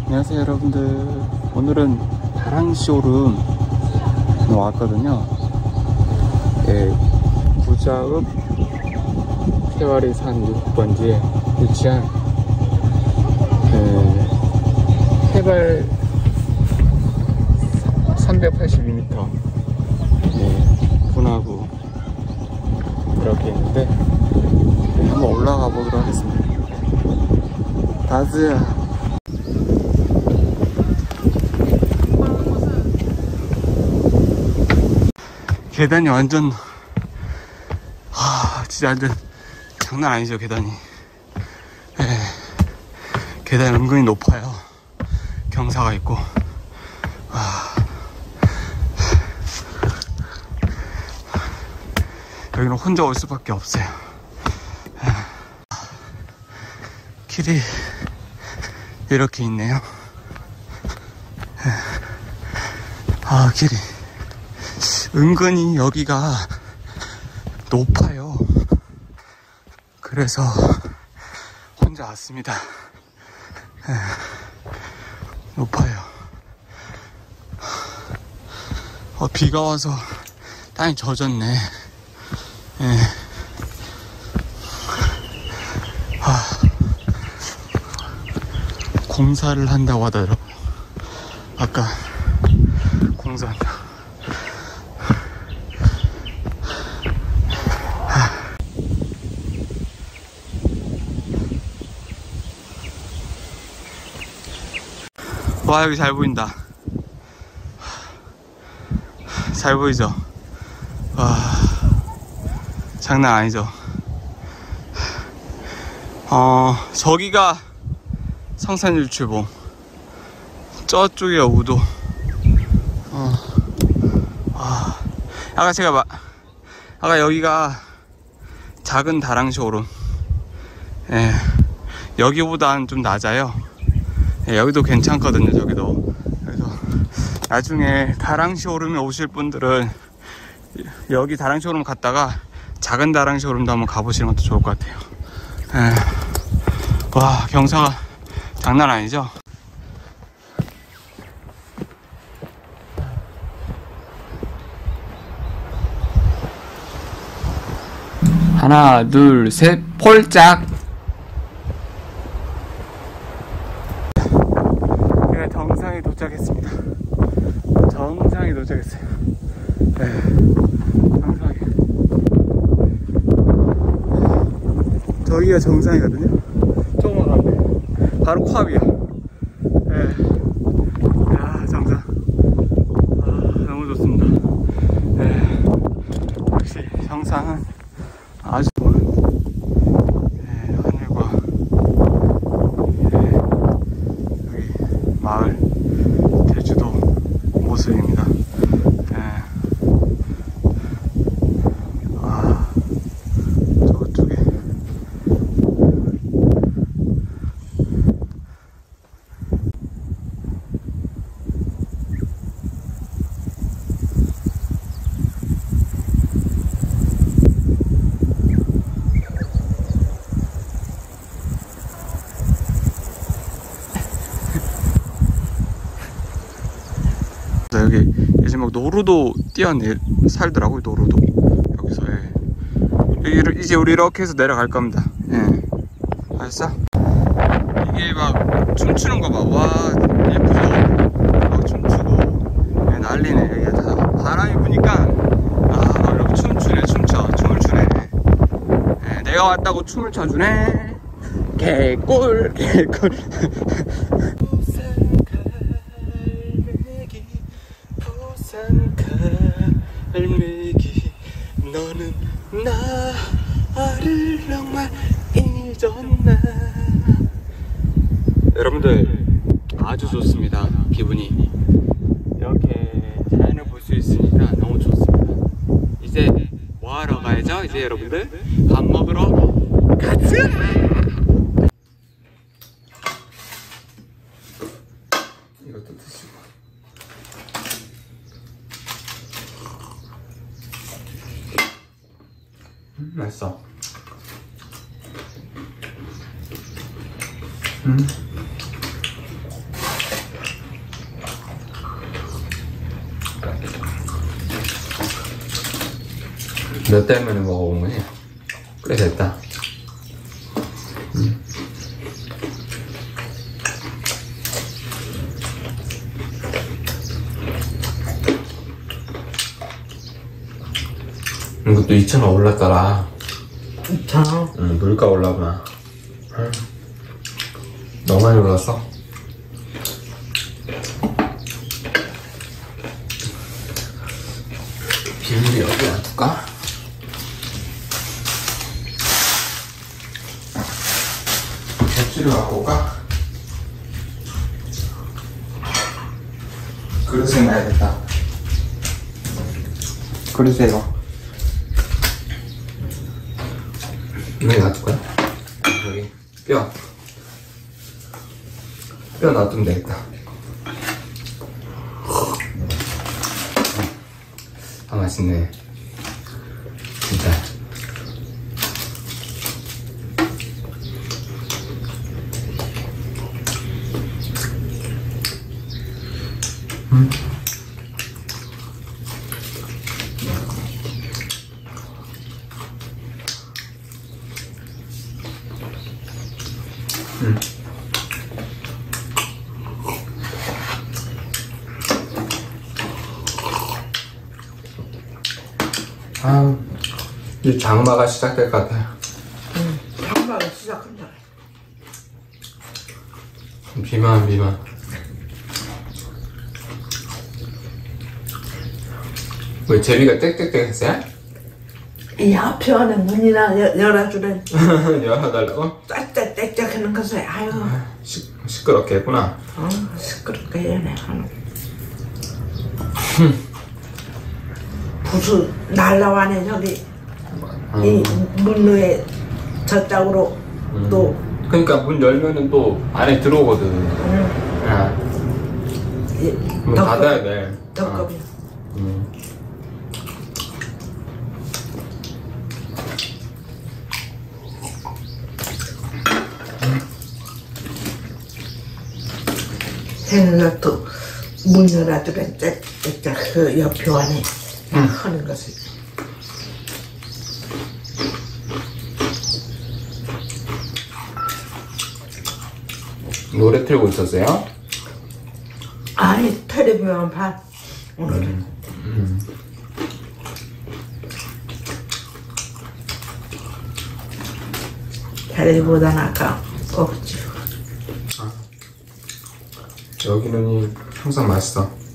안녕하세요 여러분들. 오늘은 다랑쇼룸 왔거든요. 부자읍 태화리산 6번지에 위치한 해발 382m 분화구 이렇게 있는데 한번 올라가 보도록 하겠습니다. 다즈야. 계단이 완전 진짜 완전 장난 아니죠. 계단이 계단 은근히 높아요. 경사가 있고 여기는 혼자 올 수밖에 없어요. 길이 이렇게 있네요. 길이 은근히 여기가 높아요. 그래서 혼자 왔습니다. 높아요. 비가 와서 땅이 젖었네. 공사를 한다고 하더라고요. 아까 공사한다. 와, 여기 잘 보인다. 잘 보이죠? 와, 장난 아니죠? 저기가 성산일출봉, 저쪽이가 우도. 아까 여기가 작은 다랑쇼룸. 여기보다는 좀 낮아요. 여기도 괜찮거든요. 저기도. 그래서 나중에 다랑쇼룸에 오실 분들은 여기 다랑쇼룸 갔다가 작은 다랑쇼룸도 한번 가보시는 것도 좋을 것 같아요. 와, 경사가 장난 아니죠? 하나, 둘, 셋, 폴짝! 제가 정상에 도착했습니다. 정상에 도착했어요. 정상에. 저기가 정상이거든요. 조금만 가면 바로 콰비야. 야, 정상. 너무 좋습니다. 역시 정상은 아주 좋은 하늘과 여기 마을 제주도 모습입니다. 저쪽에 여기 요즘 막 노루도 살더라고요. 노루도 여기서. 이제 우리 이렇게 해서 내려갈 겁니다. 알았어? 이게 막 춤추는 거 봐. 와, 예쁘죠? 막 춤추고 난리네. 여기가 다 바람이 부니까 막 이렇게 춤추네. 춤을 추네. 내가 왔다고 춤을 춰주네. 개꿀. 갈매기 너는 나를 정말 잊었나. 여러분들 아주 좋습니다. 기분이 이렇게 자연을 볼 수 있으니까 너무 좋습니다. 이제 뭐하러 가야죠? 이제 여러분들 밥 먹으러 가자. 이것도 드시고. 맛있어. 몇 달 만에 먹어본 거지? 꽤 됐다. 이것도 2,000원 올랐더라. 2,000원? 응, 물가 올라구나. 너무 많이 올랐어. 비닐이 여기 놔둘까? 접시를 갖고 올까? 그릇에 놔야겠다. 그릇에 이거 여기 놔둘까요? 여기 뼈 놔두면 되겠다. 아, 맛있네. 진짜. 아, 이제 장마가 시작될 것 같아요. 장마가 시작한다. 비만. 왜 제비가 땡땡땡 했어요? 이 앞에 안에 문이나 열어주는 열어달라고? 땡땡땡 하는 것을 아유 시끄럽게 했구나. 시끄럽게 연해 하는 부수 날라와네 저기 이 문로에 저쪽으로 또 그러니까 문 열면은 또 안에 들어오거든. 문 닫아야 돼. 덕겁이야. 해는 또 문 열어주는 짝짝 그 옆에 안에 하는 것을 노래 틀고 있었어요? 아니 텔레비전 봐 오늘은 텔레비보다 아까 없지. 여기는 항상 맛있어.